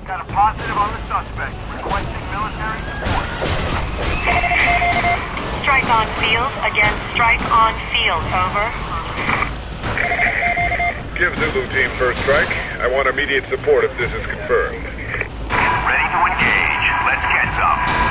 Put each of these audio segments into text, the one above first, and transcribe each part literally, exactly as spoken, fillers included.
Got a positive on the suspect. Requesting military support. Strike on field against strike on field. Over. Give Zulu team first strike. I want immediate support if this is confirmed. Ready to engage. Let's get some.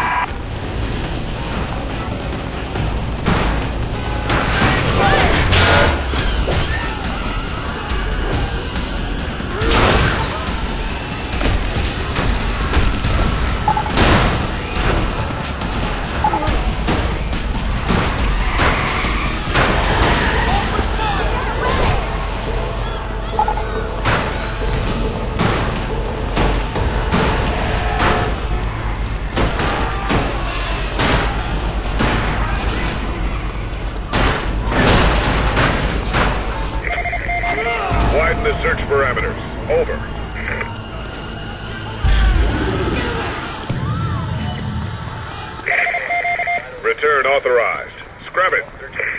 Widen the search parameters. Over. Return authorized. Scrap it.